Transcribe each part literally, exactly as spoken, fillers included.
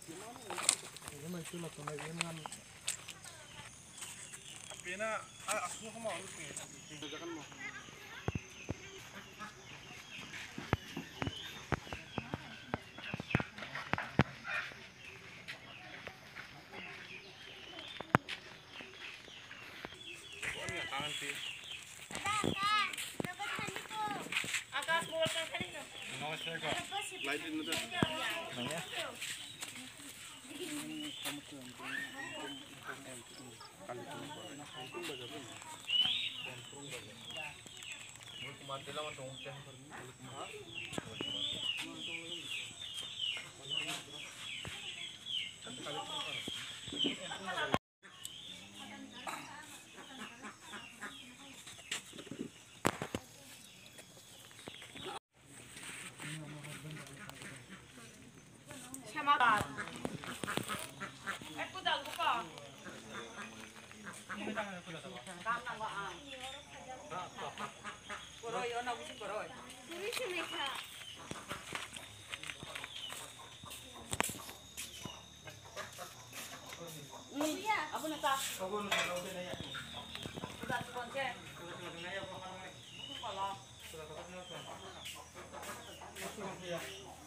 Pena aku mau jangan mau. आकाश बोल कर खड़ी ना नमस्ते का लाइट इन तो नहीं Makan. Eh, kuda lupa. Tangan gua ah. Koroy, ono busi koroy. Busi meka. Ini apa nata? Apa nata udah nanya. Udah konce. Udah nanya apa namanya? Kepala. Sudah ketemu kan? Masih ya.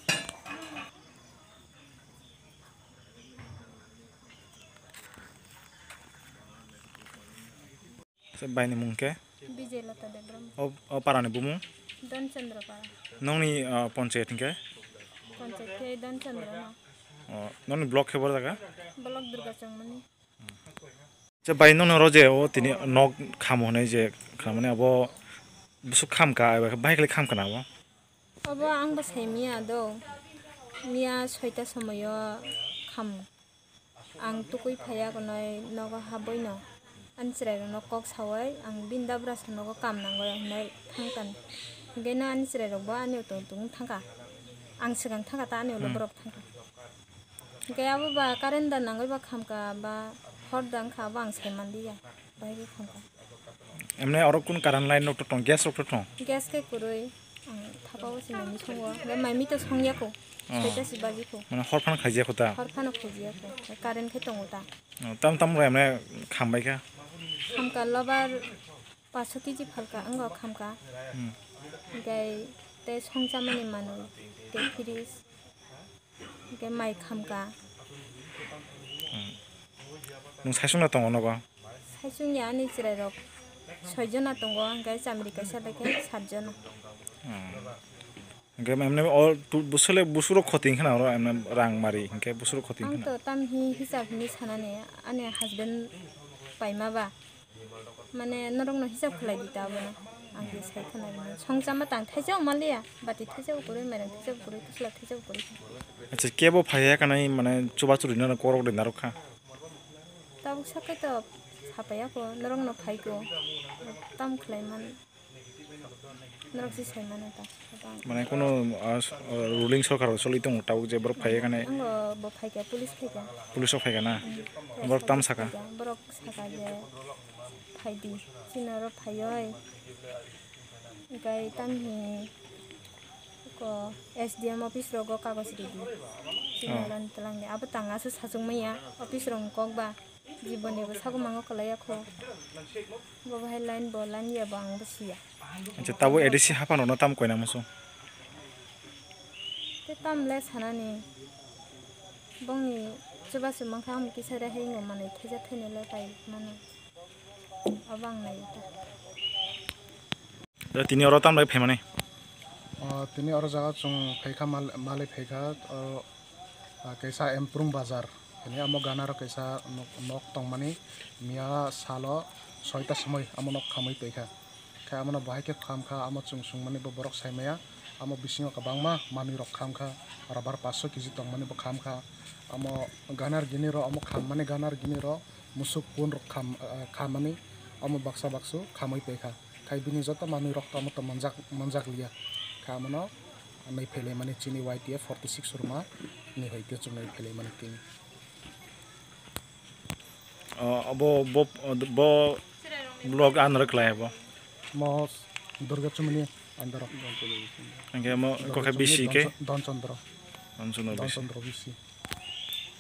Sebaik ni mungkin. Bijay Lata Debram. Oh, oh parah ni bumu. Don Chandra para. Nong ni ponset ni ke? Ponset ke Don Chandra na. Oh, nong ni blok ke berada ka? Blok Durga Changmani. Sebaik nong roje oh tini nog kamu ni je kamu ni abo busuk kam ka, baik lagi kam kana abo. Abo ang bas hemia do. Mia soita samoyo kam. Ang tukui phaya ko noi nogo haboi no. Ansrai no kok sawai ang binda bras no ko kam nang go nai thangkan gena ansrai ro ba ani to tung thangka ang sigang thangka ta ani lo borok thangka gaya bo ba karenda nang ba khamka ba hordang kha bang seman dia bai ge khamka Emne orang kun karan lain nok tong gas nok tong. gas ke kuroi ang thapao sinani songo ga mai mi to songya ko soita sibaji ko Mana horpan khajia kota. horphano khojia ko karen ke tonguta Tam tam ram emne kham baik ka. Khamka lobar paso kiji phalka anggo khamka gai te songchamani manu te firis gai mai khamka Nung saisung na tong ono ba. saisung ya ani chirai rok soi jona tongo gai chamri kaisa leke sat jona Engke emne all busule busuro khoting khana ro emne rang mari engke busuro khoting ang khana. to tam hi hisab ni sanane ane husband paima ba mane norong no hisab khlai dita bana ang ge sai khana ni songchama tang thaijau malia bati thaijau kore mere thaijau kore kusla thaijau kore Acha kebo phaya kana mane chuba churi na korok de narokha. tabuk sakai to sapaya ko norong no phai ko tam khlai man norok si sai man ta Mane kono ruling sarkar choli tong tabuk je borok phaya kana anggo bo phai ka police phai ka pulis ok phaya kana. Borok tam saka. borok saka je phai di sinaro phai oi gai tam hi ko S D M office ro go kagos ri di sinaran telang de aba tanga su sajung maya office rong kok ba জীবনে সাগো মাঙ্গো কলাইয়া খো bo bahai line bo line ya bang besia Acha tabu edisi hapa no tam koina musu. te tam le sanani bongni coba semang kham ki sare hei ngo mane theja thene le pai mane abang nai Da tini oro tam lai phemane. Tini orang jaga cung peka mal malai peka kaisa emprung bazar ini amo ganar kaisa nok tong mani mia salo soita semoy amo nok khamai peka kai amo bahai ke kham kha amo chung chung mani bo borok saimaya amo bisingo kabang ma mami rok kham kha rabar paso kg tong mani bo kham kha amo ganar gini ro amo kham mani ganar gini ro musuk pun rok kham kham mani amo baksa baksu khamai peka kai bini jota mami rok amo to manjak manjak liya kamono nai phele mane chini Y T F forty-six urma ni hoite chung nai phele mane tini Abo bo bo blog an raklai bo. mo durga chumni andar Engke mo ko ka bisi ke. don chandra Ansuno don bisi. chandra bisi